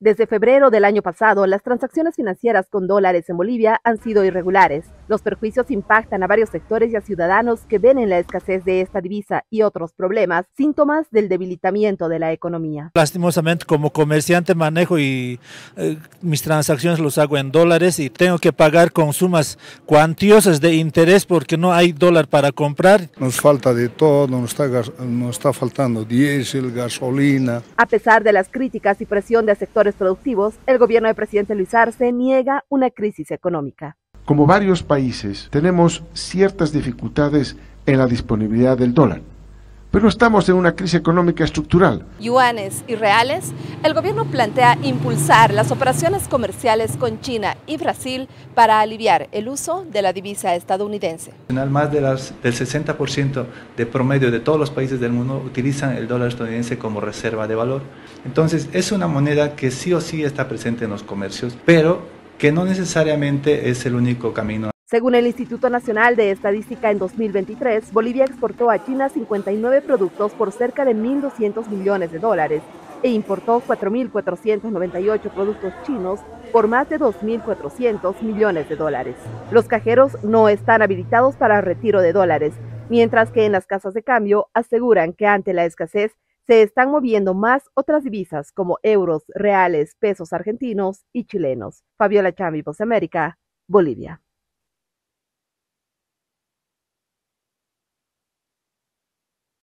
Desde febrero del año pasado, las transacciones financieras con dólares en Bolivia han sido irregulares. Los perjuicios impactan a varios sectores y a ciudadanos que ven en la escasez de esta divisa y otros problemas síntomas del debilitamiento de la economía. Lastimosamente, como comerciante manejo mis transacciones los hago en dólares y tengo que pagar con sumas cuantiosas de interés porque no hay dólar para comprar. Nos falta de todo, nos está faltando diésel, gasolina. A pesar de las críticas y presión de sectores productivos, el gobierno del presidente Luis Arce niega una crisis económica. Como varios países, tenemos ciertas dificultades en la disponibilidad del dólar, pero estamos en una crisis económica estructural. Yuanes y reales, el gobierno plantea impulsar las operaciones comerciales con China y Brasil para aliviar el uso de la divisa estadounidense. Más del 60% de promedio de todos los países del mundo utilizan el dólar estadounidense como reserva de valor. Entonces es una moneda que sí o sí está presente en los comercios, pero que no necesariamente es el único camino. Según el Instituto Nacional de Estadística, en 2023, Bolivia exportó a China 59 productos por cerca de 1.200 millones de dólares e importó 4.498 productos chinos por más de 2.400 millones de dólares. Los cajeros no están habilitados para retiro de dólares, mientras que en las casas de cambio aseguran que ante la escasez se están moviendo más otras divisas como euros, reales, pesos argentinos y chilenos. Fabiola Chambi, Voz de América, Bolivia.